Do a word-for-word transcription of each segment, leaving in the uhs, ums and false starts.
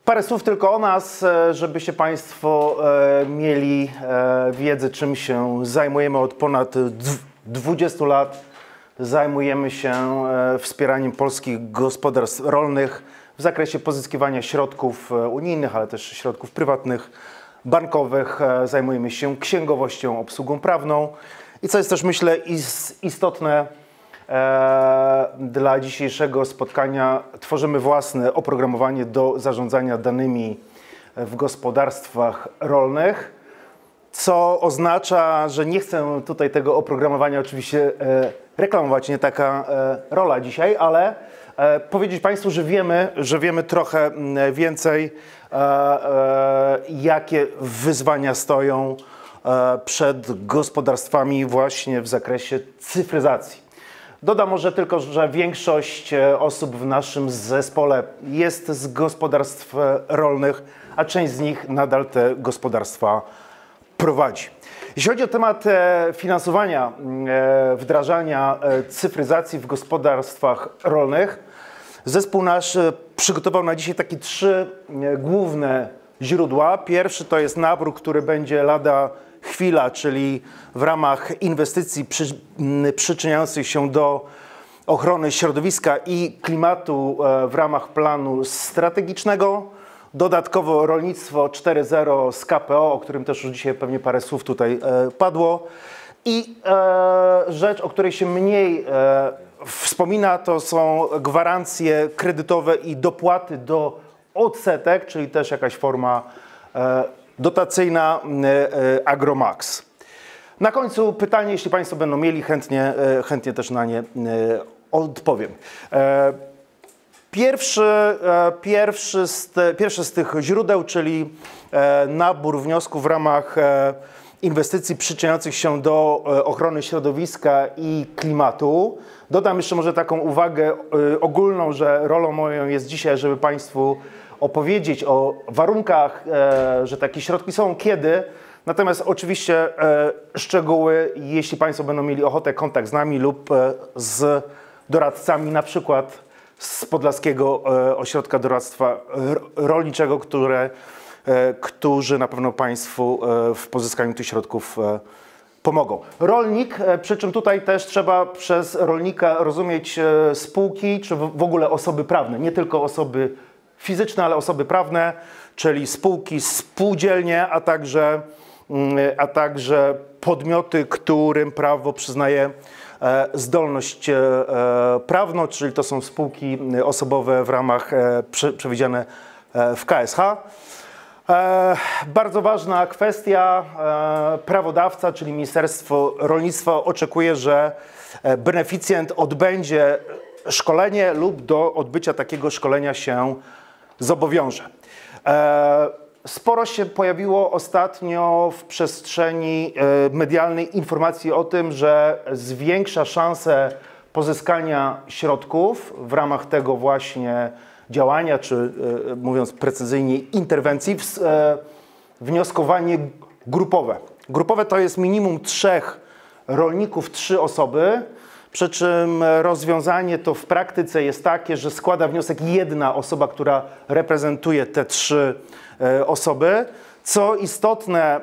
Parę słów tylko o nas, żebyście Państwo mieli wiedzę, czym się zajmujemy. Od ponad dwudziestu lat zajmujemy się wspieraniem polskich gospodarstw rolnych w zakresie pozyskiwania środków unijnych, ale też środków prywatnych, bankowych. Zajmujemy się księgowością, obsługą prawną i co jest też, myślę, istotne, dla dzisiejszego spotkania tworzymy własne oprogramowanie do zarządzania danymi w gospodarstwach rolnych, co oznacza, że nie chcę tutaj tego oprogramowania oczywiście reklamować, nie taka rola dzisiaj, ale powiedzieć Państwu, że wiemy, że wiemy trochę więcej, jakie wyzwania stoją przed gospodarstwami właśnie w zakresie cyfryzacji. Dodam może tylko, że większość osób w naszym zespole jest z gospodarstw rolnych, a część z nich nadal te gospodarstwa prowadzi. Jeśli chodzi o temat finansowania, wdrażania cyfryzacji w gospodarstwach rolnych, zespół nasz przygotował na dzisiaj takie trzy główne źródła. Pierwszy to jest nabór, który będzie lada chwila, czyli w ramach inwestycji przy, przyczyniających się do ochrony środowiska i klimatu w ramach planu strategicznego. Dodatkowo rolnictwo cztery zero z K P O, o którym też już dzisiaj pewnie parę słów tutaj padło. I e, rzecz, o której się mniej e, wspomina, to są gwarancje kredytowe i dopłaty do odsetek, czyli też jakaś forma e, dotacyjna Agromax. Na końcu pytanie, jeśli Państwo będą mieli, chętnie, chętnie też na nie odpowiem. Pierwszy, pierwszy, z te, pierwszy z tych źródeł, czyli nabór wniosków w ramach inwestycji przyczyniających się do ochrony środowiska i klimatu. Dodam jeszcze może taką uwagę ogólną, że rolą moją jest dzisiaj, żeby Państwu opowiedzieć o warunkach, e, że takie środki są, kiedy. Natomiast oczywiście e, szczegóły, jeśli Państwo będą mieli ochotę, kontakt z nami lub e, z doradcami, na przykład z Podlaskiego e, Ośrodka Doradztwa Rolniczego, które, e, którzy na pewno Państwu e, w pozyskaniu tych środków e, pomogą. Rolnik, e, przy czym tutaj też trzeba przez rolnika rozumieć e, spółki, czy w, w ogóle osoby prawne, nie tylko osoby fizyczne, ale osoby prawne, czyli spółki, spółdzielnie, a także, a także podmioty, którym prawo przyznaje zdolność prawną, czyli to są spółki osobowe w ramach przewidziane w K S H. Bardzo ważna kwestia, prawodawca, czyli Ministerstwo Rolnictwa oczekuje, że beneficjent odbędzie szkolenie lub do odbycia takiego szkolenia się zobowiąże. Sporo się pojawiło ostatnio w przestrzeni medialnej informacji o tym, że zwiększa szanse pozyskania środków w ramach tego właśnie działania, czy mówiąc precyzyjnie interwencji, wnioskowanie grupowe. Grupowe to jest minimum trzech rolników, trzy osoby. Przy czym rozwiązanie to w praktyce jest takie, że składa wniosek jedna osoba, która reprezentuje te trzy osoby. Co istotne,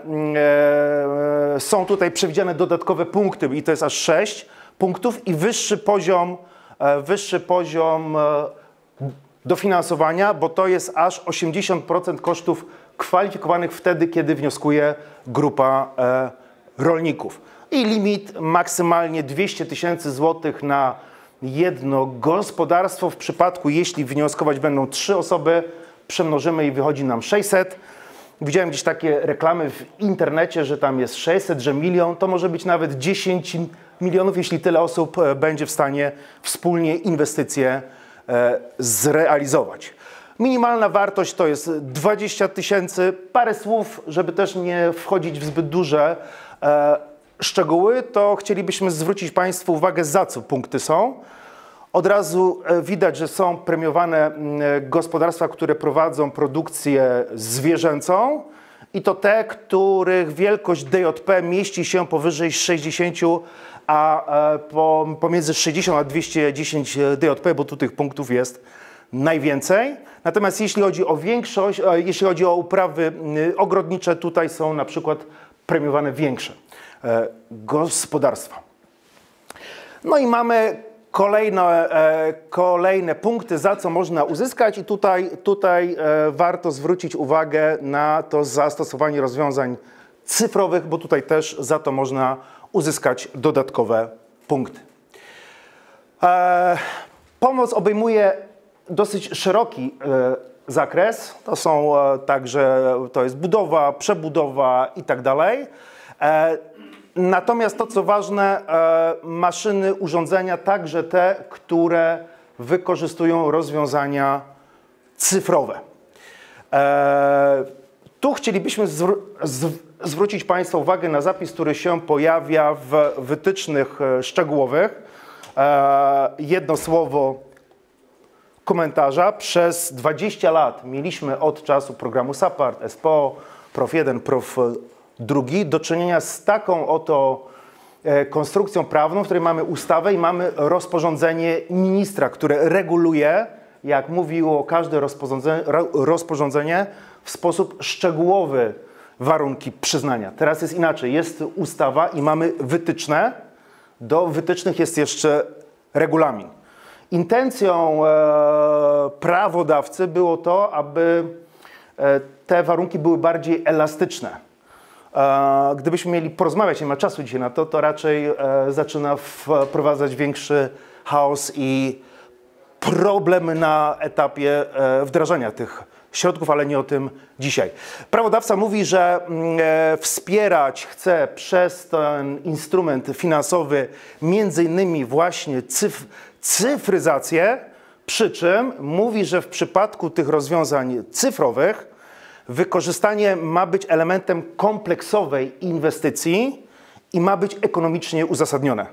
są tutaj przewidziane dodatkowe punkty i to jest aż sześć punktów i wyższy poziom, wyższy poziom dofinansowania, bo to jest aż osiemdziesiąt procent kosztów kwalifikowanych wtedy, kiedy wnioskuje grupa rolników. I limit maksymalnie dwieście tysięcy złotych na jedno gospodarstwo. W przypadku, jeśli wnioskować będą trzy osoby, przemnożymy i wychodzi nam sześćset. Widziałem gdzieś takie reklamy w internecie, że tam jest sześćset, że milion. To może być nawet dziesięć milionów, jeśli tyle osób będzie w stanie wspólnie inwestycje zrealizować. Minimalna wartość to jest dwadzieścia tysięcy. Parę słów, żeby też nie wchodzić w zbyt duże szczegóły, to chcielibyśmy zwrócić Państwu uwagę, za co punkty są. Od razu widać, że są premiowane gospodarstwa, które prowadzą produkcję zwierzęcą i to te, których wielkość D J P mieści się powyżej sześćdziesięciu, a pomiędzy sześćdziesiąt a dwieście dziesięć D J P, bo tu tych punktów jest najwięcej. Natomiast jeśli chodzi o większość, jeśli chodzi o uprawy ogrodnicze, tutaj są na przykład premiowane większe gospodarstwa. No i mamy kolejne, kolejne punkty, za co można uzyskać i tutaj, tutaj warto zwrócić uwagę na to zastosowanie rozwiązań cyfrowych, bo tutaj też za to można uzyskać dodatkowe punkty. Pomoc obejmuje dosyć szeroki zakres. To są także, to jest budowa, przebudowa i tak dalej. Natomiast to, co ważne, maszyny, urządzenia, także te, które wykorzystują rozwiązania cyfrowe. Tu chcielibyśmy zwr zwrócić Państwa uwagę na zapis, który się pojawia w wytycznych szczegółowych. Jedno słowo komentarza. Przez dwadzieścia lat mieliśmy od czasu programu SAPARD, S P O, Prof jeden, Prof drugi do czynienia z taką oto konstrukcją prawną, w której mamy ustawę i mamy rozporządzenie ministra, które reguluje, jak mówiło każde rozporządzenie, rozporządzenie w sposób szczegółowy warunki przyznania. Teraz jest inaczej. Jest ustawa i mamy wytyczne. Do wytycznych jest jeszcze regulamin. Intencją e, prawodawcy było to, aby e, te warunki były bardziej elastyczne. E, gdybyśmy mieli porozmawiać, nie ma czasu dzisiaj na to, to raczej e, zaczyna wprowadzać większy chaos i problemy na etapie e, wdrażania tych środków, ale nie o tym dzisiaj. Prawodawca mówi, że e, wspierać chce przez ten instrument finansowy między innymi właśnie cyf cyfryzację, przy czym mówi, że w przypadku tych rozwiązań cyfrowych wykorzystanie ma być elementem kompleksowej inwestycji i ma być ekonomicznie uzasadnione.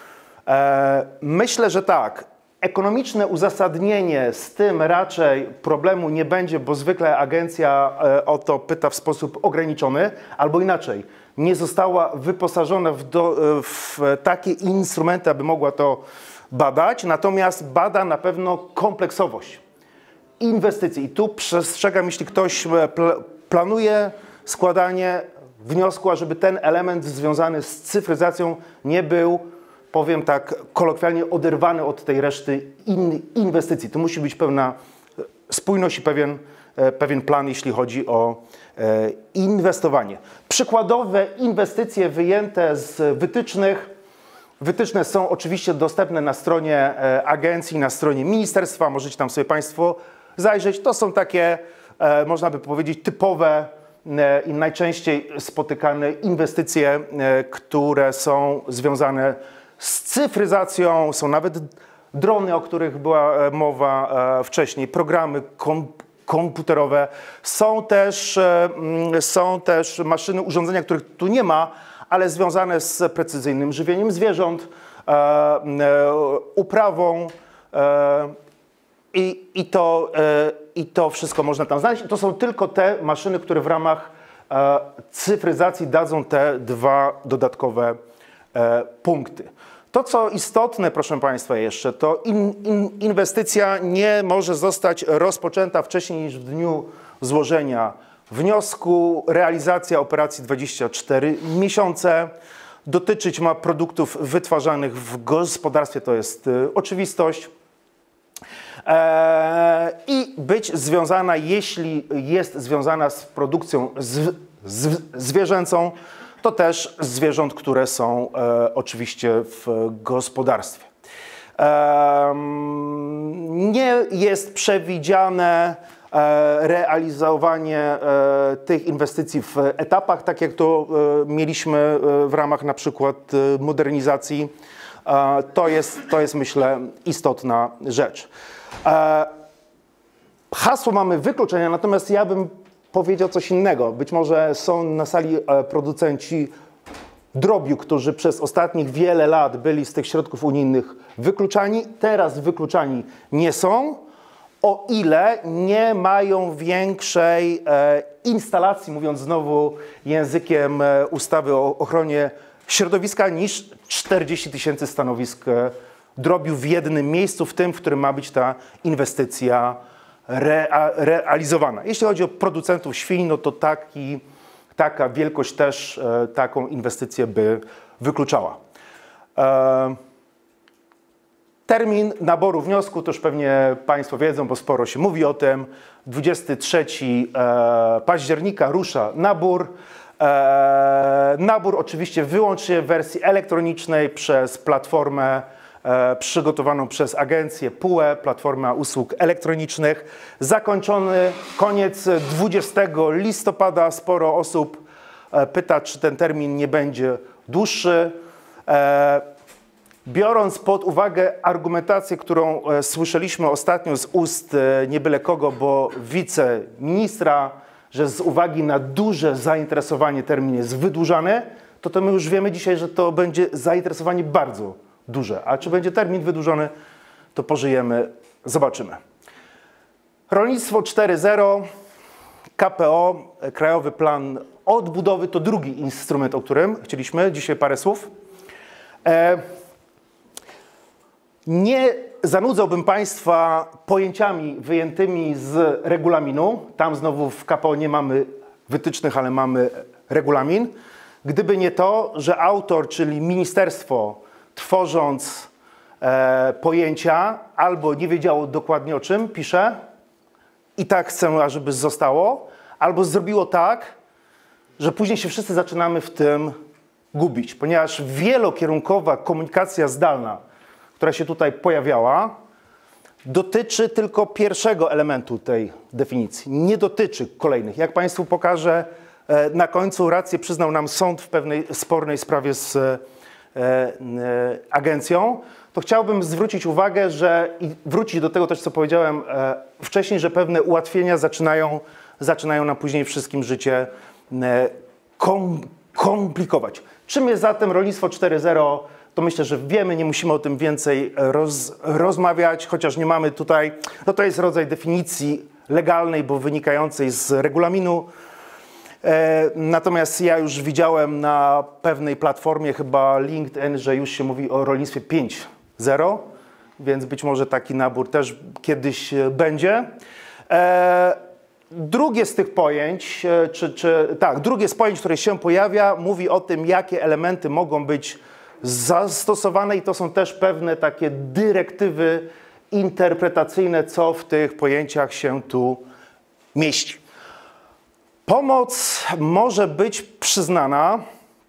E, myślę, że tak. Ekonomiczne uzasadnienie z tym raczej problemu nie będzie, bo zwykle agencja o to pyta w sposób ograniczony, albo inaczej, nie została wyposażona w, do, w takie instrumenty, aby mogła to badać, natomiast bada na pewno kompleksowość inwestycji. I tu przestrzegam, jeśli ktoś pl planuje składanie wniosku, ażeby ten element związany z cyfryzacją nie był, powiem tak kolokwialnie, oderwany od tej reszty in, inwestycji. Tu musi być pełna spójność i pewien, pewien plan, jeśli chodzi o e, inwestowanie. Przykładowe inwestycje wyjęte z wytycznych. Wytyczne są oczywiście dostępne na stronie e, agencji, na stronie ministerstwa. Możecie tam sobie Państwo zajrzeć. To są takie, e, można by powiedzieć, typowe e, i najczęściej spotykane inwestycje, e, które są związane z cyfryzacją. Są nawet drony, o których była mowa e, wcześniej, programy kom, komputerowe. Są też, e, są też maszyny, urządzenia, których tu nie ma, ale związane z precyzyjnym żywieniem zwierząt, e, e, uprawą e, i, i, to, e, i to wszystko można tam znaleźć. To są tylko te maszyny, które w ramach e, cyfryzacji dadzą te dwa dodatkowe e, punkty. To, co istotne, proszę Państwa, jeszcze, to in, in, inwestycja nie może zostać rozpoczęta wcześniej niż w dniu złożenia wniosku. Realizacja operacji dwadzieścia cztery miesiące. Dotyczyć ma produktów wytwarzanych w gospodarstwie, to jest y, oczywistość. Eee, I być związana, jeśli jest związana z produkcją z, z, zwierzęcą, to też zwierząt, które są e, oczywiście w gospodarstwie. E, nie jest przewidziane e, realizowanie e, tych inwestycji w etapach, tak jak to e, mieliśmy e, w ramach na przykład e, modernizacji. E, to jest, to jest, myślę, istotna rzecz. E, hasło mamy wykluczenia, natomiast ja bym powiedział coś innego. Być może są na sali producenci drobiu, którzy przez ostatnich wiele lat byli z tych środków unijnych wykluczani. Teraz wykluczani nie są, o ile nie mają większej e, instalacji, mówiąc znowu językiem e, ustawy o ochronie środowiska, niż czterdzieści tysięcy stanowisk drobiu w jednym miejscu, w tym, w którym ma być ta inwestycja rea realizowana. Jeśli chodzi o producentów świń, no to taki, taka wielkość też e, taką inwestycję by wykluczała. E, termin naboru wniosku, to już pewnie Państwo wiedzą, bo sporo się mówi o tym. dwudziestego trzeciego e, października rusza nabór. E, nabór oczywiście wyłącznie w wersji elektronicznej przez platformę e, przygotowaną przez agencję P U E, Platforma Usług Elektronicznych. Zakończony koniec dwudziestego listopada. Sporo osób e, pyta, czy ten termin nie będzie dłuższy. E, biorąc pod uwagę argumentację, którą e, słyszeliśmy ostatnio z ust e, nie byle kogo, bo wiceministra, że z uwagi na duże zainteresowanie termin jest wydłużany, to to my już wiemy dzisiaj, że to będzie zainteresowanie bardzo duże. A czy będzie termin wydłużony, to pożyjemy, zobaczymy. Rolnictwo cztery zero, K P O, Krajowy Plan Odbudowy, to drugi instrument, o którym chcieliśmy dzisiaj parę słów. E, nie zanudzałbym Państwa pojęciami wyjętymi z regulaminu. Tam znowu w K P O nie mamy wytycznych, ale mamy regulamin. Gdyby nie to, że autor, czyli ministerstwo, tworząc e, pojęcia, albo nie wiedziało dokładnie o czym pisze i tak chcę, ażeby zostało, albo zrobiło tak, że później się wszyscy zaczynamy w tym gubić, ponieważ wielokierunkowa komunikacja zdalna, która się tutaj pojawiała, dotyczy tylko pierwszego elementu tej definicji. Nie dotyczy kolejnych. Jak Państwu pokażę, na końcu rację przyznał nam sąd w pewnej spornej sprawie z e, e, agencją, to chciałbym zwrócić uwagę, że i wrócić do tego też, co powiedziałem e, wcześniej, że pewne ułatwienia zaczynają, zaczynają nam później wszystkim życie e, kom, komplikować. Czym jest zatem rolnictwo cztery zero? To myślę, że wiemy, nie musimy o tym więcej roz, rozmawiać, chociaż nie mamy tutaj, no to jest rodzaj definicji legalnej, bo wynikającej z regulaminu. E, natomiast ja już widziałem na pewnej platformie, chyba LinkedIn, że już się mówi o rolnictwie pięć zero, więc być może taki nabór też kiedyś będzie. E, drugie z tych pojęć, czy, czy tak, drugie z pojęć, które się pojawia, mówi o tym, jakie elementy mogą być zastosowane i to są też pewne takie dyrektywy interpretacyjne, co w tych pojęciach się tu mieści. Pomoc może być przyznana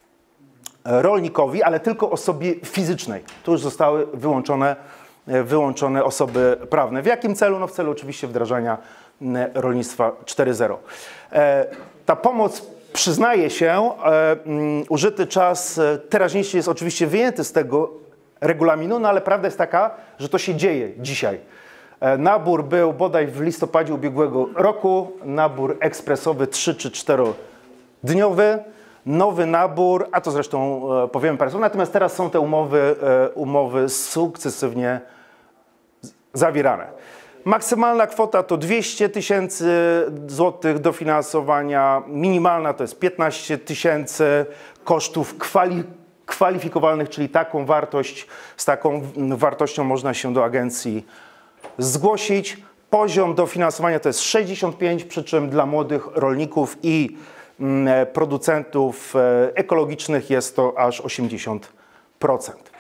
rolnikowi, ale tylko osobie fizycznej. Tu już zostały wyłączone, wyłączone osoby prawne. W jakim celu? No w celu oczywiście wdrażania rolnictwa cztery zero. Ta pomoc przyznaje się, e, um, użyty czas teraźniejszy jest oczywiście wyjęty z tego regulaminu, no ale prawda jest taka, że to się dzieje dzisiaj. E, nabór był bodaj w listopadzie ubiegłego roku, nabór ekspresowy trzy czy czterodniowy, nowy nabór, a to zresztą e, powiemy parę słów, natomiast teraz są te umowy, e, umowy sukcesywnie zawierane. Maksymalna kwota to dwieście tysięcy złotych dofinansowania, minimalna to jest piętnaście tysięcy kosztów kwali kwalifikowalnych, czyli taką wartość, z taką wartością można się do agencji zgłosić. Poziom dofinansowania to jest sześćdziesiąt pięć, przy czym dla młodych rolników i mm, producentów ekologicznych jest to aż osiemdziesiąt procent.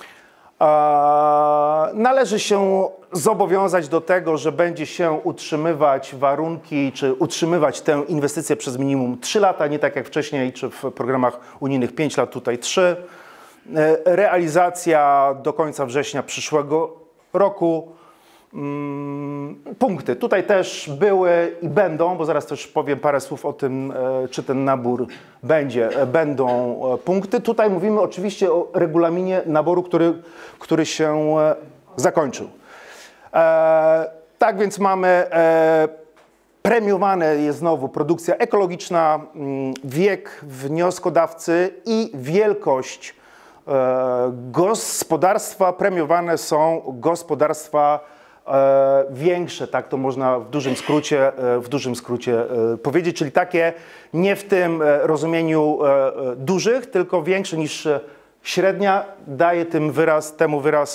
Należy się zobowiązać do tego, że będzie się utrzymywać warunki, czy utrzymywać tę inwestycję przez minimum trzy lata, nie tak jak wcześniej, czy w programach unijnych pięć lat, tutaj trzy. Realizacja do końca września przyszłego roku. Punkty. Tutaj też były i będą, bo zaraz też powiem parę słów o tym, czy ten nabór będzie, będą punkty. Tutaj mówimy oczywiście o regulaminie naboru, który, który się zakończył. E, tak więc mamy e, premiowane jest znowu produkcja ekologiczna, wiek wnioskodawcy i wielkość e, gospodarstwa. Premiowane są gospodarstwa e, większe, tak to można w dużym skrócie, e, w dużym skrócie e, powiedzieć, czyli takie nie w tym rozumieniu e, dużych, tylko większe niż średnia, daje tym wyraz, temu wyraz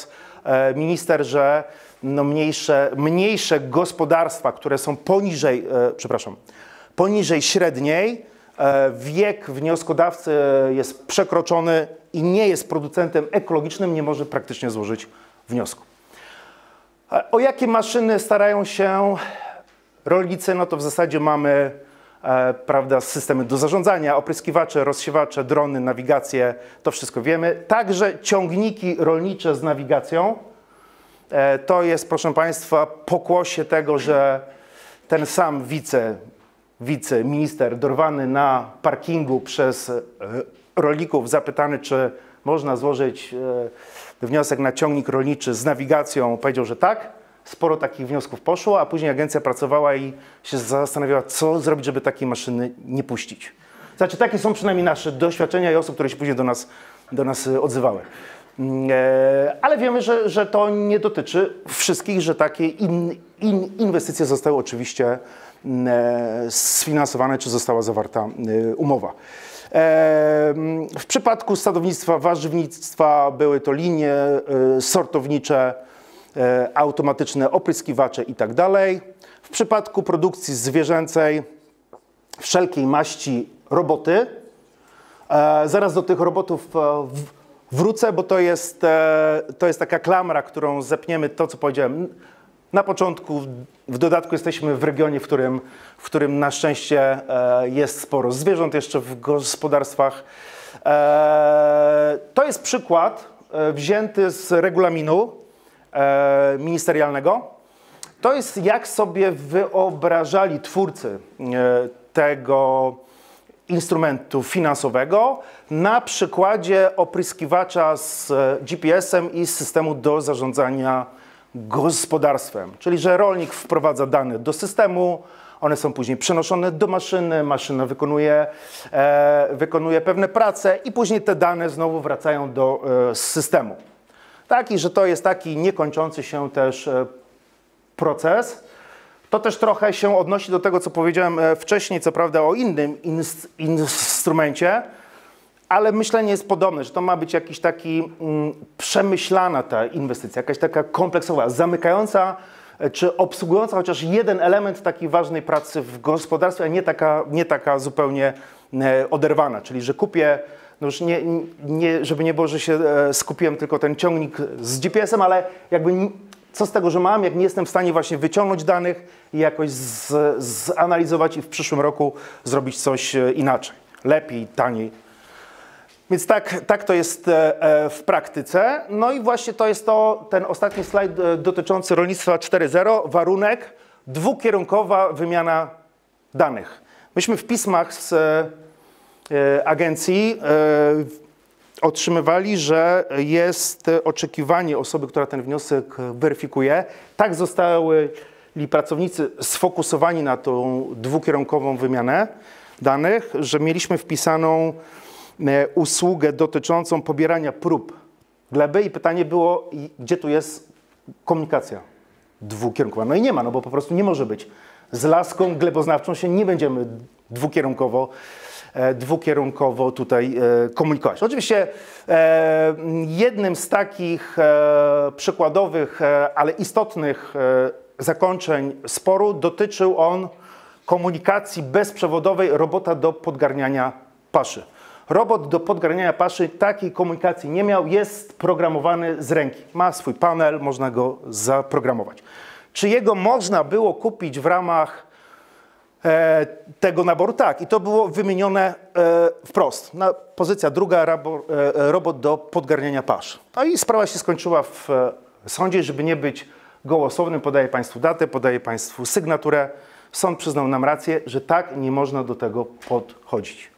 minister, że no mniejsze, mniejsze gospodarstwa, które są poniżej, przepraszam, poniżej średniej, wiek wnioskodawcy jest przekroczony i nie jest producentem ekologicznym, nie może praktycznie złożyć wniosku. O jakie maszyny starają się rolnicy? No to w zasadzie mamy e, prawda, systemy do zarządzania, opryskiwacze, rozsiewacze, drony, nawigację, to wszystko wiemy. Także ciągniki rolnicze z nawigacją. E, to jest, proszę Państwa, pokłosie tego, że ten sam wice, wiceminister dorwany na parkingu przez e, rolników, zapytany, czy można złożyć e, wniosek na ciągnik rolniczy z nawigacją, powiedział, że tak. Sporo takich wniosków poszło, a później agencja pracowała i się zastanawiała, co zrobić, żeby takiej maszyny nie puścić. Znaczy, takie są przynajmniej nasze doświadczenia i osób, które się później do nas, do nas odzywały. E, ale wiemy, że, że to nie dotyczy wszystkich, że takie in, in, inwestycje zostały oczywiście e, sfinansowane, czy została zawarta e, umowa. W przypadku sadownictwa, warzywnictwa były to linie sortownicze, automatyczne opryskiwacze i tak dalej. W przypadku produkcji zwierzęcej wszelkiej maści roboty. Zaraz do tych robotów wrócę, bo to jest, to jest taka klamra, którą zepniemy, to co powiedziałem na początku. W dodatku jesteśmy w regionie, w którym, w którym na szczęście jest sporo zwierząt jeszcze w gospodarstwach. To jest przykład wzięty z regulaminu ministerialnego. To jest, jak sobie wyobrażali twórcy tego instrumentu finansowego na przykładzie opryskiwacza z G P S-em i systemu do zarządzania gospodarstwem. Czyli, że rolnik wprowadza dane do systemu, one są później przenoszone do maszyny, maszyna wykonuje, e, wykonuje pewne prace i później te dane znowu wracają do e, systemu. Taki, że to jest taki niekończący się też e, proces. To też trochę się odnosi do tego, co powiedziałem wcześniej, co prawda o innym ins instrumencie, ale myślenie jest podobne, że to ma być jakiś taki mm, przemyślana ta inwestycja, jakaś taka kompleksowa, zamykająca czy obsługująca chociaż jeden element takiej ważnej pracy w gospodarstwie, a nie taka, nie taka zupełnie e, oderwana. Czyli, że kupię, no już nie, nie, żeby nie było, że się e, skupiłem tylko ten ciągnik z G P S-em, ale jakby co z tego, że mam, jak nie jestem w stanie właśnie wyciągnąć danych i jakoś z, zanalizować i w przyszłym roku zrobić coś inaczej, lepiej, taniej. Więc tak, tak to jest w praktyce. No i właśnie to jest to, ten ostatni slajd dotyczący rolnictwa cztery zero. Warunek, dwukierunkowa wymiana danych. Myśmy w pismach z agencji otrzymywali, że jest oczekiwanie osoby, która ten wniosek weryfikuje. Tak zostali pracownicy sfokusowani na tą dwukierunkową wymianę danych, że mieliśmy wpisaną usługę dotyczącą pobierania prób gleby i pytanie było, gdzie tu jest komunikacja dwukierunkowa. No i nie ma, no bo po prostu nie może być. Z laską gleboznawczą się nie będziemy dwukierunkowo, e, dwukierunkowo tutaj e, komunikować. Oczywiście e, jednym z takich e, przykładowych, e, ale istotnych e, zakończeń sporu dotyczył on komunikacji bezprzewodowej robota do podgarniania paszy. Robot do podgarniania paszy takiej komunikacji nie miał, jest programowany z ręki. Ma swój panel, można go zaprogramować. Czy jego można było kupić w ramach e, tego naboru? Tak, i to było wymienione e, wprost. Na pozycja druga, rabo, e, robot do podgarniania pasz. No i sprawa się skończyła w e, sądzie, żeby nie być gołosłownym, podaję Państwu datę, podaję Państwu sygnaturę. Sąd przyznał nam rację, że tak nie można do tego podchodzić.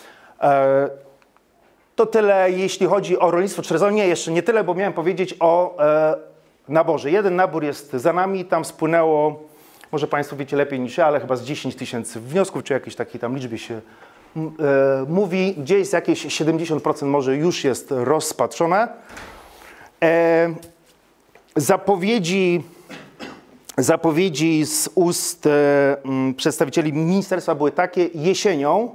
To tyle, jeśli chodzi o rolnictwo cztery zero. Nie, jeszcze nie tyle, bo miałem powiedzieć o e, naborze. Jeden nabór jest za nami, tam spłynęło, może Państwo wiecie lepiej niż ja, ale chyba z dziesięć tysięcy wniosków, czy jakiejś takiej tam liczbie się e, mówi. Gdzieś jakieś siedemdziesiąt procent może już jest rozpatrzone. E, zapowiedzi, zapowiedzi z ust e, przedstawicieli ministerstwa były takie: jesienią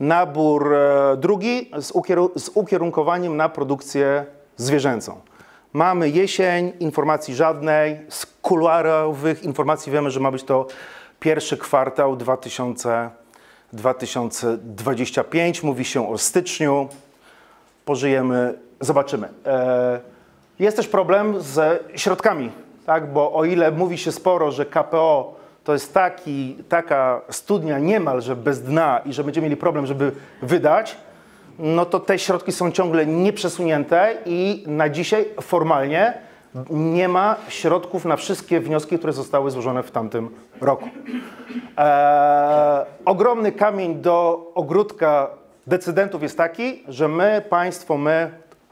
nabór drugi z, ukierun z ukierunkowaniem na produkcję zwierzęcą. Mamy jesień, informacji żadnej, z kuluarowych informacji wiemy, że ma być to pierwszy kwartał dwa tysiące dwudziesty piąty, mówi się o styczniu, pożyjemy, zobaczymy. Jest też problem ze środkami, tak? Bo o ile mówi się sporo, że K P O to jest taki, taka studnia niemalże bez dna i że będziemy mieli problem, żeby wydać, no to te środki są ciągle nieprzesunięte i na dzisiaj formalnie nie ma środków na wszystkie wnioski, które zostały złożone w tamtym roku. Eee, ogromny kamień do ogródka decydentów jest taki, że my, państwo, my,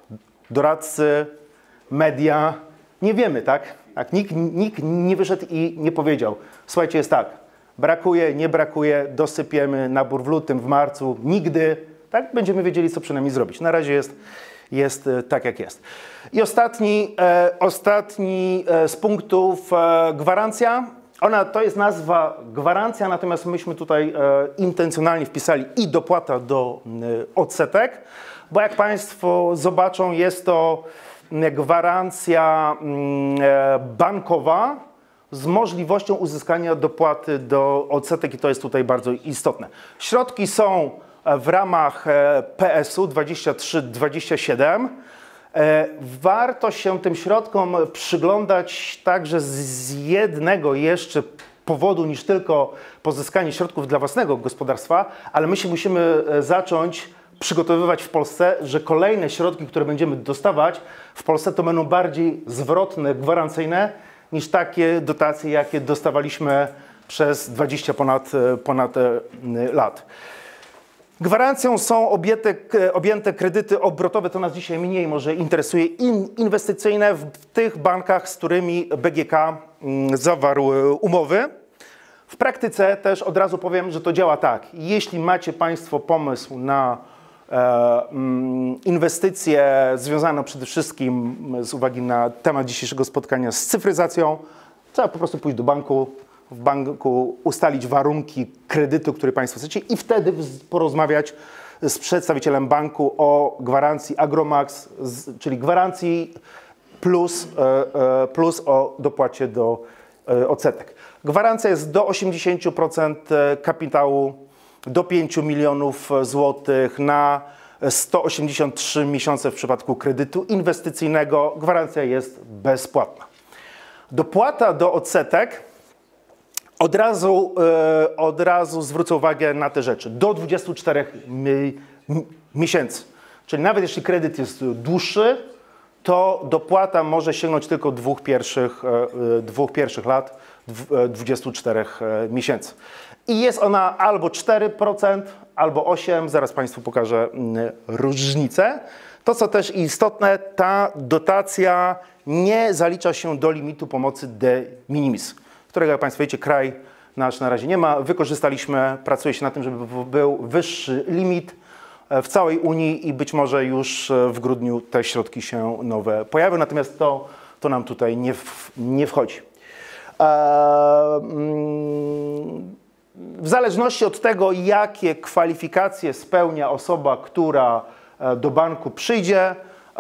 doradcy, media, nie wiemy, tak? tak nikt, nikt nie wyszedł i nie powiedział. Słuchajcie, jest tak, brakuje, nie brakuje, dosypiemy nabór w lutym, w marcu, nigdy, tak? Będziemy wiedzieli, co przynajmniej zrobić. Na razie jest, jest e, tak, jak jest. I ostatni, e, ostatni e, z punktów, e, gwarancja. Ona, to jest nazwa gwarancja, natomiast myśmy tutaj e, intencjonalnie wpisali i dopłata do e, odsetek, bo jak Państwo zobaczą, jest to gwarancja e, bankowa z możliwością uzyskania dopłaty do odsetek i to jest tutaj bardzo istotne. Środki są w ramach e, P S U dwadzieścia trzy dwadzieścia siedem. E, warto się tym środkom przyglądać także z jednego jeszcze powodu niż tylko pozyskanie środków dla własnego gospodarstwa, ale my się musimy zacząć przygotowywać w Polsce, że kolejne środki, które będziemy dostawać w Polsce, to będą bardziej zwrotne, gwarancyjne niż takie dotacje, jakie dostawaliśmy przez dwadzieścia ponad, ponad lat. Gwarancją są objęte, objęte kredyty obrotowe, to nas dzisiaj mniej może interesuje, in, inwestycyjne w tych bankach, z którymi B G K zawarł umowy. W praktyce też od razu powiem, że to działa tak. Jeśli macie Państwo pomysł na e, inwestycje związane przede wszystkim z uwagi na temat dzisiejszego spotkania z cyfryzacją, trzeba po prostu pójść do banku, w banku ustalić warunki kredytu, który Państwo chcecie i wtedy porozmawiać z przedstawicielem banku o gwarancji Agromax, czyli gwarancji plus, plus o dopłacie do odsetek. Gwarancja jest do osiemdziesięciu procent kapitału, do pięciu milionów złotych na sto osiemdziesiąt trzy miesiące w przypadku kredytu inwestycyjnego. Gwarancja jest bezpłatna. Dopłata do odsetek. Od razu, e, od razu zwrócę uwagę na te rzeczy. Do dwudziestu czterech mi, mi, miesięcy. Czyli nawet jeśli kredyt jest dłuższy, to dopłata może sięgnąć tylko dwóch pierwszych, e, dwóch pierwszych lat, dwudziestu czterech miesięcy. I jest ona albo cztery procent, albo osiem procent. Zaraz Państwu pokażę różnicę. To, co też istotne, ta dotacja nie zalicza się do limitu pomocy de minimis, którego, jak Państwo wiecie, kraj nasz na razie nie ma. Wykorzystaliśmy, pracuje się na tym, żeby był wyższy limit w całej Unii i być może już w grudniu te środki się nowe pojawią, natomiast to, to nam tutaj nie, w, nie wchodzi. W zależności od tego, jakie kwalifikacje spełnia osoba, która do banku przyjdzie,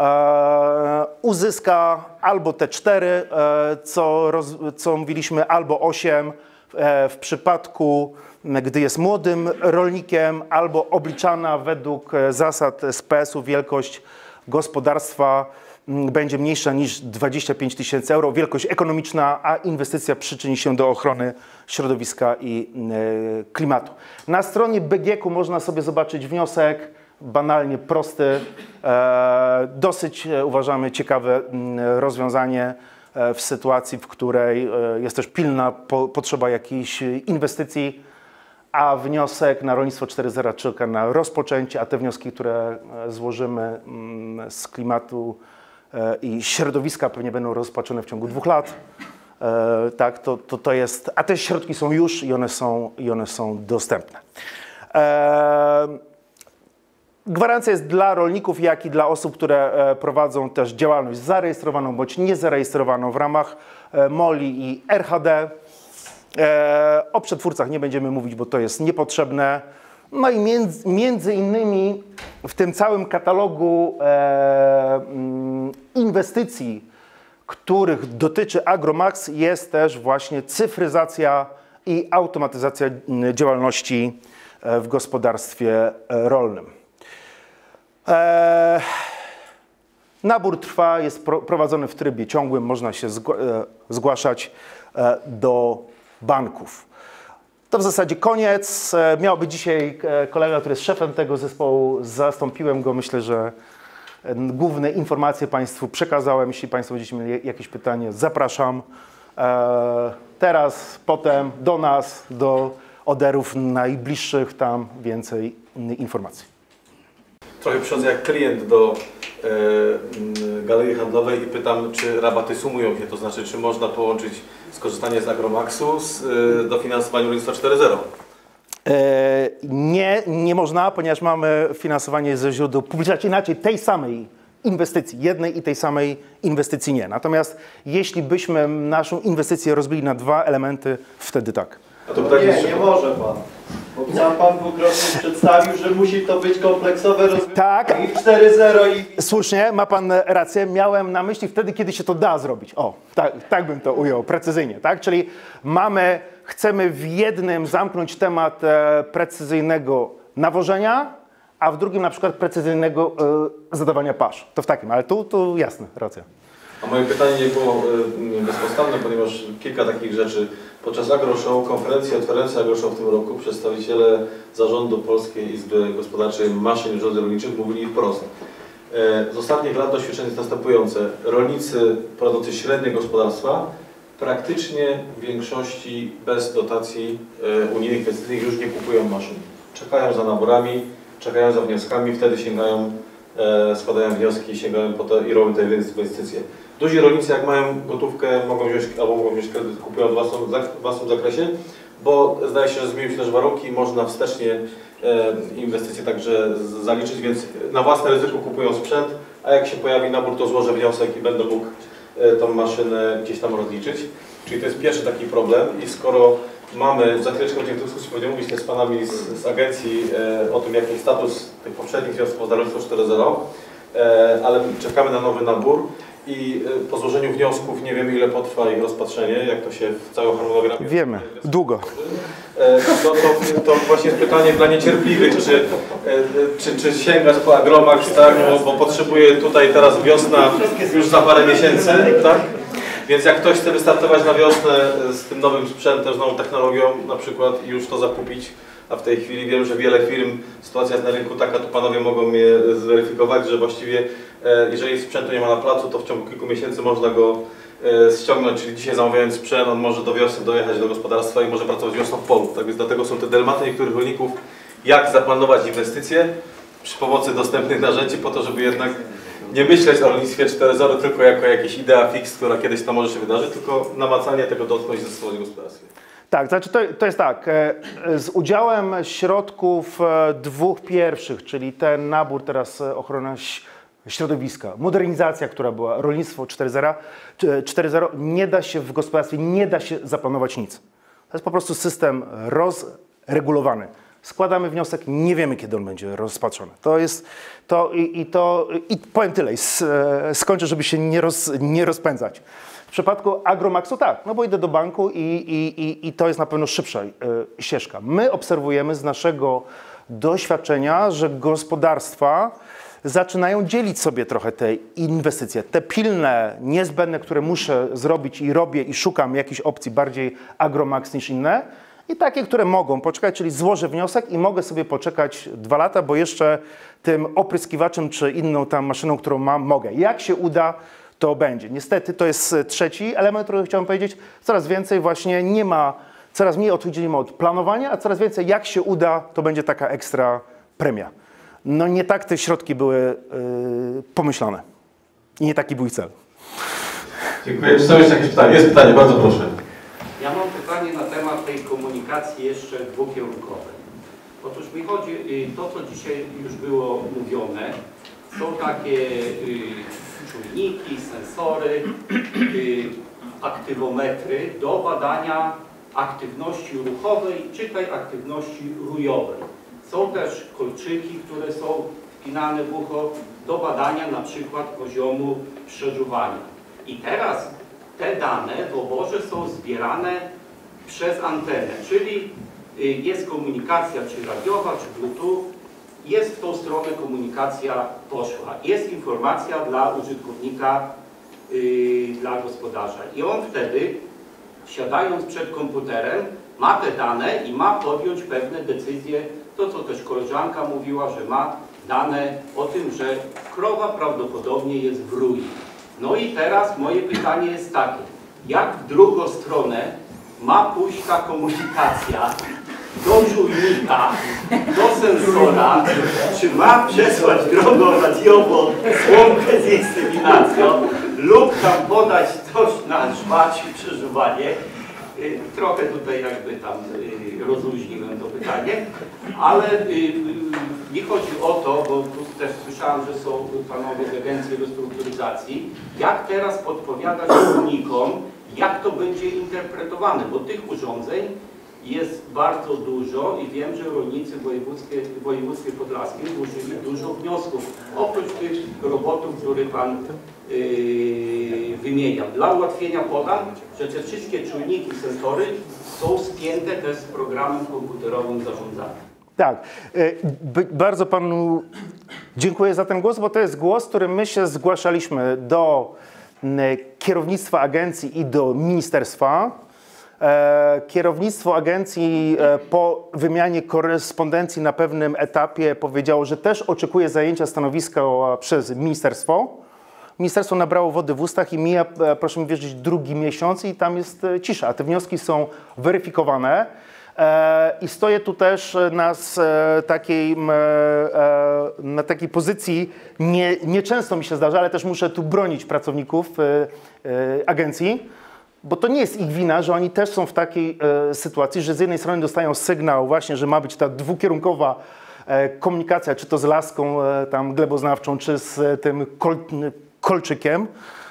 uzyska albo te cztery, co, roz, co mówiliśmy, albo osiem w przypadku, gdy jest młodym rolnikiem, albo obliczana według zasad z P S u wielkość gospodarstwa będzie mniejsza niż dwadzieścia pięć tysięcy euro, wielkość ekonomiczna, a inwestycja przyczyni się do ochrony środowiska i klimatu. Na stronie B G K u można sobie zobaczyć wniosek, banalnie prosty, e, dosyć e, uważamy ciekawe m, rozwiązanie e, w sytuacji, w której e, jest też pilna po, potrzeba jakiejś inwestycji, a wniosek na rolnictwo cztery zero czeka na rozpoczęcie, a te wnioski, które e, złożymy m, z klimatu e, i środowiska pewnie będą rozpatrzone w ciągu dwóch lat. E, tak, to, to, to jest, a te środki są już i one są, i one są dostępne. E, Gwarancja jest dla rolników, jak i dla osób, które prowadzą też działalność zarejestrowaną bądź niezarejestrowaną w ramach M O L I i R H D. O przetwórcach nie będziemy mówić, bo to jest niepotrzebne. No i między, między innymi w tym całym katalogu inwestycji których dotyczy Agromax, jest też właśnie cyfryzacja i automatyzacja działalności w gospodarstwie rolnym. Eee, nabór trwa, jest prowadzony w trybie ciągłym, można się zgłaszać do banków. To w zasadzie koniec. Miał być dzisiaj kolega, który jest szefem tego zespołu, zastąpiłem go. Myślę, że główne informacje Państwu przekazałem. Jeśli Państwo będziecie mieli jakieś pytanie, zapraszam. Teraz, potem do nas, do oderów najbliższych, tam więcej informacji. Trochę przychodzę jak klient do e, galerii handlowej i pytam, czy rabaty sumują się, to znaczy, czy można połączyć skorzystanie z Agromaxu z e, dofinansowaniem rolnictwa cztery zero? E, nie, nie można, ponieważ mamy finansowanie ze źródeł publicznych, inaczej tej samej inwestycji, jednej i tej samej inwestycji nie. Natomiast jeśli byśmy naszą inwestycję rozbili na dwa elementy, wtedy tak. A to No pytanie nie, jest, nie może Pan. Bo sam Pan dwukrotnie przedstawił, że musi to być kompleksowe rozwiązanie. Tak. I cztery zero i... Słusznie, ma Pan rację. Miałem na myśli wtedy, kiedy się to da zrobić. O, tak, tak bym to ujął precyzyjnie, tak? Czyli mamy, chcemy w jednym zamknąć temat e, precyzyjnego nawożenia, a w drugim na przykład precyzyjnego e, zadawania pasz. To w takim, ale tu, tu jasne, racja. A moje pytanie nie było y, bezpodstawne, ponieważ kilka takich rzeczy. Podczas AgroShow, konferencji otwierającej AgroShow w tym roku, przedstawiciele zarządu Polskiej Izby Gospodarczej Maszyn i Urządzeń Rolniczych mówili wprost. E, z ostatnich lat doświadczenie jest następujące. Rolnicy prowadzący średnie gospodarstwa praktycznie w większości bez dotacji e, unijnych inwestycyjnych już nie kupują maszyn. Czekają za naborami, czekają za wnioskami, wtedy sięgają, e, składają wnioski, sięgają po to i robią te inwestycje. Duzi rolnicy, jak mają gotówkę, mogą wziąć albo mogą wziąć kredyt, kupują w własnym, w własnym zakresie, bo zdaje się, że zmieniły się też warunki i można wstecznie e, inwestycje także zaliczyć, więc na własne ryzyko kupują sprzęt, a jak się pojawi nabór, to złożę wniosek i będę mógł e, tą maszynę gdzieś tam rozliczyć. Czyli to jest pierwszy taki problem i skoro mamy, za chwileczkę będziemy w dyskusji pewnie mówić też z Panami z, z agencji e, o tym, jaki jest status tych poprzednich wniosków o rolnictwo cztery zero, e, ale czekamy na nowy nabór. I po złożeniu wniosków nie wiemy, ile potrwa ich rozpatrzenie, jak to się w całym harmonogramie... Wiemy, długo. To, to, to właśnie jest pytanie dla niecierpliwych, czy, czy, czy sięgać po Agromax, tak? Bo, bo potrzebuje tutaj teraz wiosna już za parę miesięcy, tak? Więc jak ktoś chce wystartować na wiosnę z tym nowym sprzętem, z nową technologią na przykład i już to zakupić, a w tej chwili wiem, że wiele firm, sytuacja jest na rynku taka, tu Panowie mogą mnie zweryfikować, że właściwie e, jeżeli sprzętu nie ma na placu, to w ciągu kilku miesięcy można go e, ściągnąć, czyli dzisiaj zamawiając sprzęt, on może do wiosny dojechać do gospodarstwa i może pracować wiosną w polu. Tak więc dlatego są te dylematy niektórych rolników, jak zaplanować inwestycje przy pomocy dostępnych narzędzi po to, żeby jednak nie myśleć o rolnictwie cztery zero tylko jako jakiejś idea fix, która kiedyś tam może się wydarzyć, tylko namacalnie tego dotknąć i zastosować w gospodarstwie. Tak, znaczy to, to jest tak, z udziałem środków dwóch pierwszych, czyli ten nabór teraz ochrona środowiska, modernizacja, która była, rolnictwo cztery zero, nie da się w gospodarstwie, nie da się zaplanować nic. To jest po prostu system rozregulowany. Składamy wniosek, nie wiemy, kiedy on będzie rozpatrzony. To jest to i, i to, i powiem tyle, skończę, żeby się nie, roz, nie rozpędzać. W przypadku Agromaxu tak, no bo idę do banku i, i, i, i to jest na pewno szybsza y, ścieżka. My obserwujemy z naszego doświadczenia, że gospodarstwa zaczynają dzielić sobie trochę te inwestycje. Te pilne, niezbędne, które muszę zrobić i robię i szukam jakichś opcji bardziej Agromax niż inne. I takie, które mogą poczekać, czyli złożę wniosek i mogę sobie poczekać dwa lata, bo jeszcze tym opryskiwaczem czy inną tam maszyną, którą mam, mogę. Jak się uda, to będzie. Niestety to jest trzeci element, który chciałem powiedzieć. Coraz więcej właśnie nie ma, coraz mniej odchodzimy od planowania, a coraz więcej jak się uda, to będzie taka ekstra premia. No nie tak te środki były yy, pomyślane. I nie taki był ich cel. Dziękuję. Czy są jeszcze jakieś pytania? Jest pytanie, bardzo proszę. Ja mam pytanie na temat tej komunikacji jeszcze dwukierunkowej. Otóż mi chodzi, to co dzisiaj już było mówione, są takie czujniki, sensory, aktywometry do badania aktywności ruchowej, czytaj aktywności rujowej. Są też kolczyki, które są wpinane w ucho do badania na przykład poziomu przeżuwania. I teraz te dane w oborze są zbierane przez antenę, czyli jest komunikacja czy radiowa, czy bluetooth, jest w tą stronę komunikacja poszła. Jest informacja dla użytkownika, yy, dla gospodarza. I on wtedy, siadając przed komputerem, ma te dane i ma podjąć pewne decyzje, to co też koleżanka mówiła, że ma dane o tym, że krowa prawdopodobnie jest w rui. No i teraz moje pytanie jest takie, jak w drugą stronę ma pójść ta komunikacja do czujnika, do sensora, czy ma przesłać drogą radiową słomkę z inseminacją lub tam podać coś na żmacz i przeżuwanie. Trochę tutaj jakby tam rozluźniłem to pytanie, ale mi chodzi o to, bo tu też słyszałem, że są panowie z Agencji Restrukturyzacji, jak teraz podpowiadać rolnikom, jak to będzie interpretowane, bo tych urządzeń jest bardzo dużo i wiem, że rolnicy w województwie, w województwie podlaskim złożyli dużo wniosków, oprócz tych robotów, które Pan yy, wymieniał. Dla ułatwienia podam, że te wszystkie czujniki, sensory są spięte też z programem komputerowym zarządzania. Tak, bardzo Panu dziękuję za ten głos, bo to jest głos, który my się zgłaszaliśmy do kierownictwa agencji i do ministerstwa. Kierownictwo agencji po wymianie korespondencji na pewnym etapie powiedziało, że też oczekuje zajęcia stanowiska przez ministerstwo. Ministerstwo nabrało wody w ustach i mija, proszę mi wierzyć, drugi miesiąc i tam jest cisza, a te wnioski są weryfikowane. I stoję tu też na takiej, na takiej pozycji, nie, nieczęsto mi się zdarza, ale też muszę tu bronić pracowników agencji, bo to nie jest ich wina, że oni też są w takiej sytuacji, że z jednej strony dostają sygnał właśnie, że ma być ta dwukierunkowa komunikacja, czy to z laską tam gleboznawczą, czy z tym kol, kolczykiem.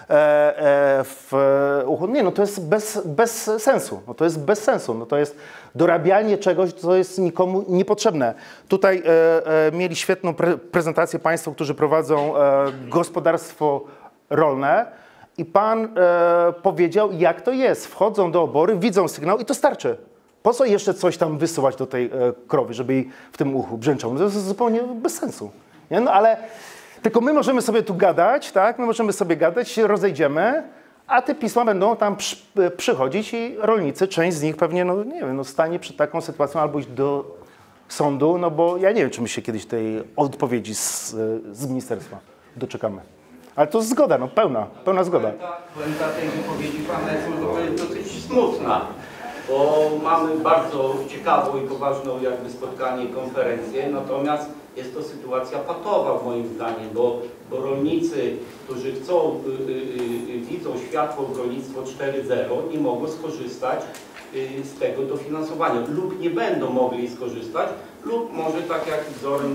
W uchu. Nie, no to jest bez, bez sensu. No to jest bez sensu. No to jest dorabianie czegoś, co jest nikomu niepotrzebne. Tutaj e, e, mieli świetną pre prezentację Państwo, którzy prowadzą e, gospodarstwo rolne i Pan e, powiedział, jak to jest. Wchodzą do obory, widzą sygnał i to starczy. Po co jeszcze coś tam wysyłać do tej e, krowy, żeby jej w tym uchu brzęczał? No to jest zupełnie bez sensu. Nie? No ale tylko my możemy sobie tu gadać, tak? My możemy sobie gadać, się rozejdziemy, a te pisma będą tam przy, przychodzić i rolnicy, część z nich pewnie, no nie wiem, no stanie przed taką sytuacją albo iść do sądu, no bo ja nie wiem, czy my się kiedyś tej odpowiedzi z, z ministerstwa doczekamy. Ale to zgoda, no pełna, pełna zgoda. Puenta tej wypowiedzi Pana jest dosyć smutna, bo mamy bardzo ciekawą i poważną jakby spotkanie, konferencję, natomiast jest to sytuacja patowa moim zdaniem, bo, bo rolnicy, którzy chcą, y, y, y, widzą światło w rolnictwo cztery zero, nie mogą skorzystać y, z tego dofinansowania lub nie będą mogli skorzystać lub może tak jak wzorem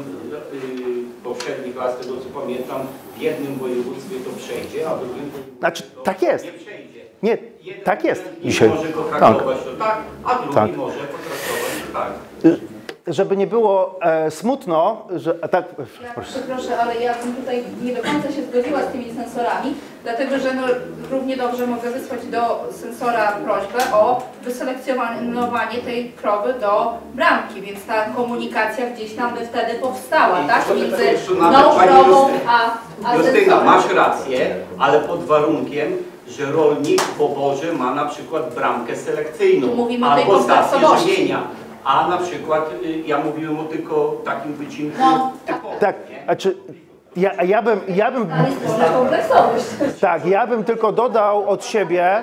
y, poprzednich lat, z tego co pamiętam, w jednym województwie to przejdzie, a w drugim znaczy, tak jest. nie przejdzie. Nie, Jeden tak jest. Dzisiaj. może potraktować to tak, a drugi tak. może potraktować to tak. Żeby nie było e, smutno, że... A tak, ja przeproszę, ale ja bym tutaj nie do końca się zgodziła z tymi sensorami, dlatego że no, równie dobrze mogę wysłać do sensora prośbę o wyselekcjonowanie tej krowy do bramki, więc ta komunikacja gdzieś tam by wtedy powstała, I tak? to Między też tą nawet, krową a, a Justyna, sensorem. masz rację, ale pod warunkiem, że rolnik w oborze ma na przykład bramkę selekcyjną Tu mówimy o tej albo stację kompleksowości. żywienia. A na przykład y, ja mówiłem o tylko takim wycinku No, typowym. tak, a czy... Ja, ja bym... Ja bym Ale jest na kompleksowość. tak, ja bym tylko dodał od siebie...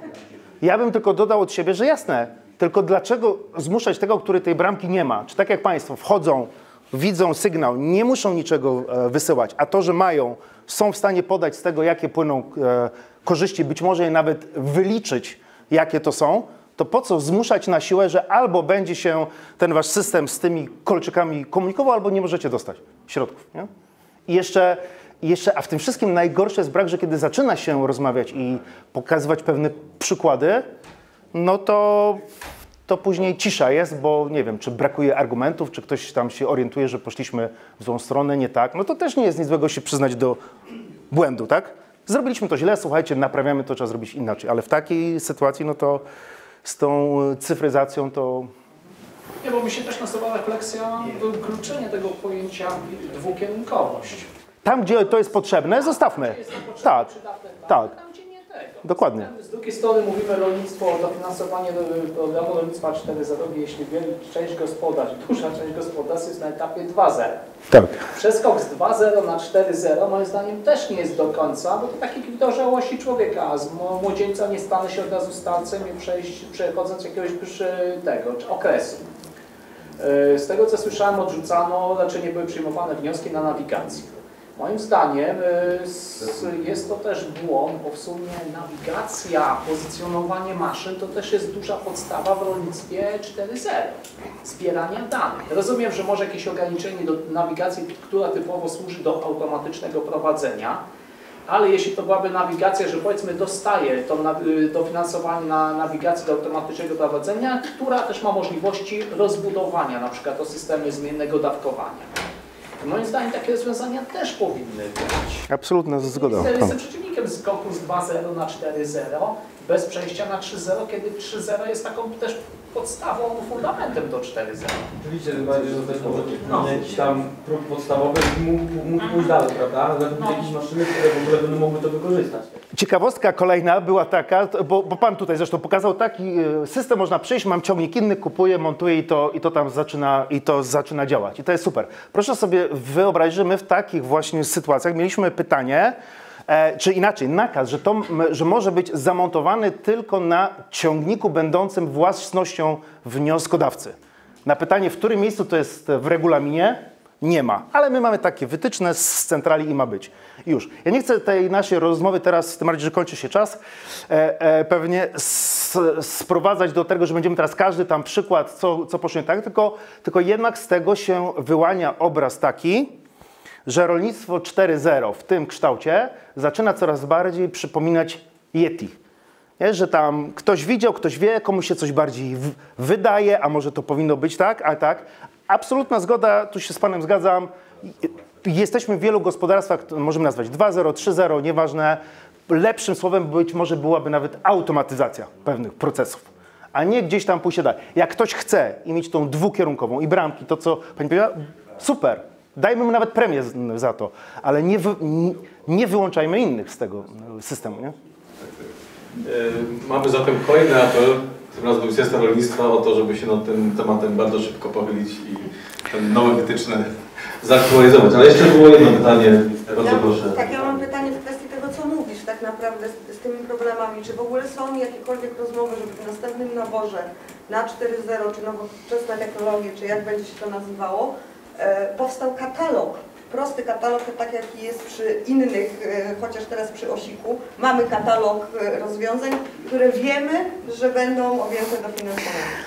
Ja bym tylko dodał od siebie, że jasne, tylko dlaczego zmuszać tego, który tej bramki nie ma? Czy tak jak Państwo wchodzą, widzą sygnał, nie muszą niczego e, wysyłać, a to, że mają, są w stanie podać z tego, jakie płyną e, korzyści, być może je nawet wyliczyć, jakie to są, to po co zmuszać na siłę, że albo będzie się ten wasz system z tymi kolczykami komunikował, albo nie możecie dostać środków. Nie? I jeszcze, jeszcze, a w tym wszystkim najgorsze jest brak, że kiedy zaczyna się rozmawiać i pokazywać pewne przykłady, no to, to później cisza jest, bo nie wiem, czy brakuje argumentów, czy ktoś tam się orientuje, że poszliśmy w złą stronę, nie tak. No to też nie jest nic złego się przyznać do błędu, tak? Zrobiliśmy to źle, słuchajcie, naprawiamy to, trzeba zrobić inaczej. Ale w takiej sytuacji, no to z tą cyfryzacją to... Nie, bo mi się też nasuwa refleksja, wykluczenie tego pojęcia dwukierunkowość. Tam, gdzie to jest potrzebne, zostawmy. Tak, tak. Tam, gdzie nie tego. Dokładnie. Z drugiej strony mówimy rolnictwo, dofinansowanie do programu rolnictwa cztery zero, jeśli część gospodarstw, duża część gospodarstw jest na etapie dwa zero. Tak. Przeskok z dwa zero na cztery zero moim zdaniem też nie jest do końca, bo to taki gwintorze osi człowieka. Z młodzieńca nie stanę się od razu starcem i przejść, przechodząc jakiegoś tego okresu. Z tego co słyszałem, odrzucano, raczej nie były przyjmowane wnioski na nawigację. Moim zdaniem jest to też błąd, bo w sumie nawigacja, pozycjonowanie maszyn to też jest duża podstawa w rolnictwie cztery zero. Zbierania danych. Rozumiem, że może jakieś ograniczenie do nawigacji, która typowo służy do automatycznego prowadzenia, ale jeśli to byłaby nawigacja, że powiedzmy dostaje to dofinansowanie na nawigację do automatycznego prowadzenia, która też ma możliwości rozbudowania, na przykład o systemy zmiennego dawkowania. Moim zdaniem takie rozwiązania też powinny być. Absolutna zgoda. Jestem przeciwnikiem skoku z dwa zero na cztery zero, bez przejścia na trzy zero, kiedy trzy zero jest taką też podstawą, fundamentem do cztery zero. Oczywiście, że też może no, jakiś tam próg podstawowy mógł, mógł pójść dalej, prawda? Ale no. jakieś maszyny, które w ogóle będą mogły to wykorzystać. Ciekawostka kolejna była taka, bo, bo pan tutaj zresztą pokazał taki system, można przyjść, mam ciągnik inny, kupuję, montuję i to, i to tam zaczyna, i to zaczyna działać. I to jest super. Proszę sobie wyobrazić, że my w takich właśnie sytuacjach mieliśmy pytanie, e, czy inaczej, nakaz, że, to, że może być zamontowany tylko na ciągniku będącym własnością wnioskodawcy. Na pytanie, w którym miejscu to jest w regulaminie, nie ma, ale my mamy takie wytyczne z centrali i ma być. Już. Ja nie chcę tej naszej rozmowy teraz, tym bardziej, że kończy się czas, e, e, pewnie s, sprowadzać do tego, że będziemy teraz każdy tam przykład, co, co poszło nie tak, tylko, tylko jednak z tego się wyłania obraz taki, że rolnictwo cztery zero w tym kształcie zaczyna coraz bardziej przypominać Yeti. Nie? Że tam ktoś widział, ktoś wie, komuś się coś bardziej w, wydaje, a może to powinno być tak, a tak. Absolutna zgoda, tu się z panem zgadzam. Jesteśmy w wielu gospodarstwach, możemy nazwać dwa zero, trzy zero, nieważne. Lepszym słowem być może byłaby nawet automatyzacja pewnych procesów, a nie gdzieś tam pójść dalej. Jak ktoś chce i mieć tą dwukierunkową i bramki, to co pani powiedziała, super, dajmy mu nawet premię za to, ale nie, wy, nie wyłączajmy innych z tego systemu. Nie? Mamy zatem kolejny apel, tym razem do Ministerstwa Rolnictwa, o to, żeby się nad tym tematem bardzo szybko pochylić i ten nowe wytyczne zaktualizować. Ale jeszcze było jedno pytanie, bardzo ja, proszę. Tak, ja mam pytanie w kwestii tego, co mówisz tak naprawdę z, z tymi problemami. Czy w ogóle są jakiekolwiek rozmowy, żeby w następnym naborze na cztery zero, czy nowoczesne technologie, czy jak będzie się to nazywało, e, powstał katalog. Prosty katalog, tak jak jest przy innych, e, chociaż teraz przy osiku, mamy katalog e, rozwiązań, które wiemy, że będą objęte dofinansowaniem.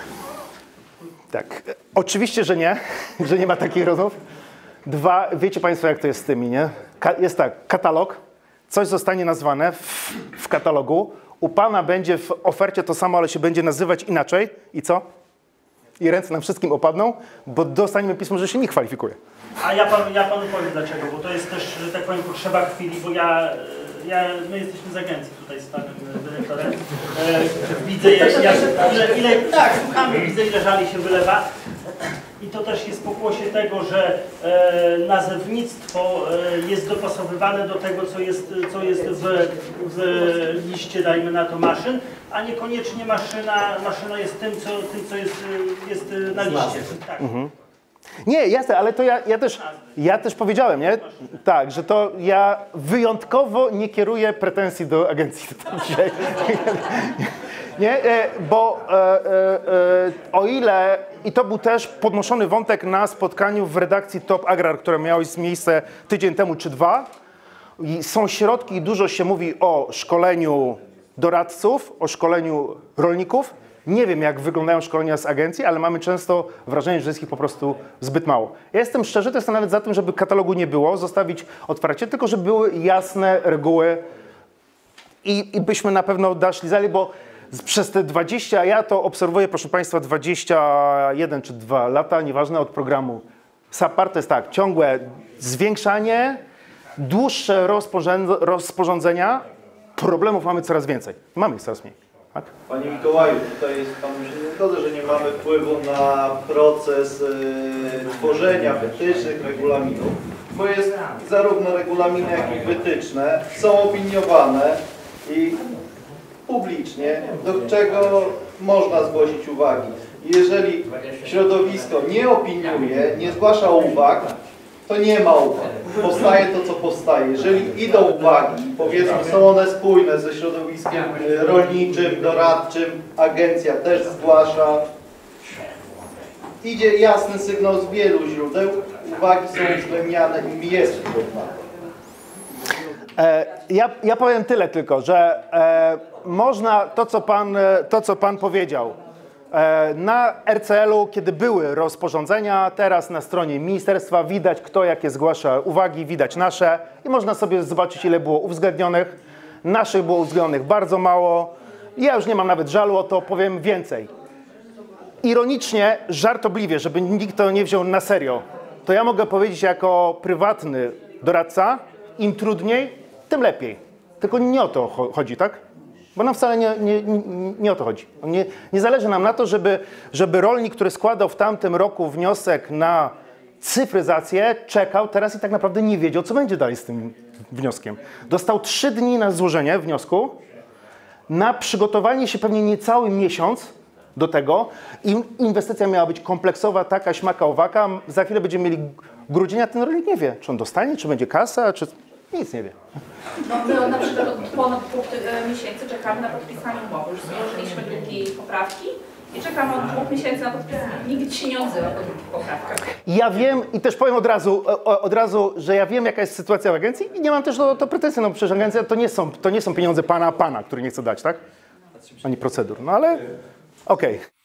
Tak, oczywiście, że nie, że nie ma takich rozmów. Dwa, wiecie państwo, jak to jest z tymi, nie? Ka jest tak, katalog, coś zostanie nazwane w, w katalogu, u pana będzie w ofercie to samo, ale się będzie nazywać inaczej i co? I ręce nam wszystkim opadną, bo dostaniemy pismo, że się nie kwalifikuje. A ja panu, ja panu powiem dlaczego, bo to jest też, że tak powiem, potrzeba chwili, bo ja, ja my jesteśmy z agencji tutaj z panem dyrektorem. E, widzę, jak, jak, ile, ile, tak, słuchamy, widzę, ile żali się wylewa. I to też jest pokłosie tego, że e, nazewnictwo e, jest dopasowywane do tego, co jest, co jest w, w liście, dajmy na to, maszyn, a niekoniecznie maszyna, maszyna jest tym, co, tym, co jest, jest na liście. Tak. Mhm. Nie, jasne, ale to ja, ja, też, ja też powiedziałem, nie? Tak, że to ja wyjątkowo nie kieruję pretensji do agencji dzisiaj. Nie, bo e, e, e, o ile, i to był też podnoszony wątek na spotkaniu w redakcji Top Agrar, które miało miejsce tydzień temu czy dwa, i są środki i dużo się mówi o szkoleniu doradców, o szkoleniu rolników. Nie wiem, jak wyglądają szkolenia z agencji, ale mamy często wrażenie, że jest ich po prostu zbyt mało. Ja jestem szczerzy, to jestem nawet za tym, żeby katalogu nie było, zostawić otwarcie, tylko żeby były jasne reguły i, i byśmy na pewno daszli dalej, bo przez te dwadzieścia, ja to obserwuję, proszę państwa, dwadzieścia jeden czy dwa lata, nieważne, od programu SAPAR, to jest tak, ciągłe zwiększanie, dłuższe rozporząd- rozporządzenia, problemów mamy coraz więcej. Mamy ich coraz mniej. Tak? Panie Mikołaju, tutaj jest Panu się nie zgodzę, że nie mamy wpływu na proces y, tworzenia wytycznych, regulaminów, bo jest zarówno regulaminy, jak i wytyczne są opiniowane i publicznie, do czego można zgłosić uwagi. I jeżeli środowisko nie opiniuje, nie zgłasza uwag, to nie ma uwag. Powstaje to, co powstaje. Jeżeli idą uwagi, powiedzmy, są one spójne ze środowiskiem rolniczym, doradczym, agencja też zgłasza, idzie jasny sygnał z wielu źródeł, uwagi są uwzględniane i jest wpływ na to. E, ja, ja powiem tyle tylko, że e, można to, co pan, to, co pan powiedział, e, na R C L u, kiedy były rozporządzenia, teraz na stronie ministerstwa widać, kto jakie zgłasza uwagi, widać nasze i można sobie zobaczyć, ile było uwzględnionych. Naszych było uwzględnionych bardzo mało. Ja już nie mam nawet żalu o to, powiem więcej. Ironicznie, żartobliwie, żeby nikt to nie wziął na serio, to ja mogę powiedzieć jako prywatny doradca, im trudniej, tym lepiej. Tylko nie o to chodzi, tak? Bo nam wcale nie, nie, nie, nie o to chodzi. Nie, nie zależy nam na to, żeby, żeby rolnik, który składał w tamtym roku wniosek na cyfryzację, czekał teraz i tak naprawdę nie wiedział, co będzie dalej z tym wnioskiem. Dostał trzy dni na złożenie wniosku, na przygotowanie się pewnie niecały miesiąc do tego. Inwestycja miała być kompleksowa, taka, śmaka, owaka. Za chwilę będziemy mieli grudzień, a ten rolnik nie wie, czy on dostanie, czy będzie kasa, czy... Nic nie wie. No my na przykład od ponad dwóch miesięcy czekamy na podpisanie umowy. Już złożyliśmy drugie poprawki i czekamy od dwóch miesięcy na podpisanie. Nikt się nie odzywa po drugich poprawkach. Ja wiem i też powiem od razu, od razu, że ja wiem, jaka jest sytuacja w agencji i nie mam też do, do pretensji, no przecież agencja to nie są, to nie są pieniądze pana, pana, który nie chce dać, tak? Ani procedur, no ale okej. Okay.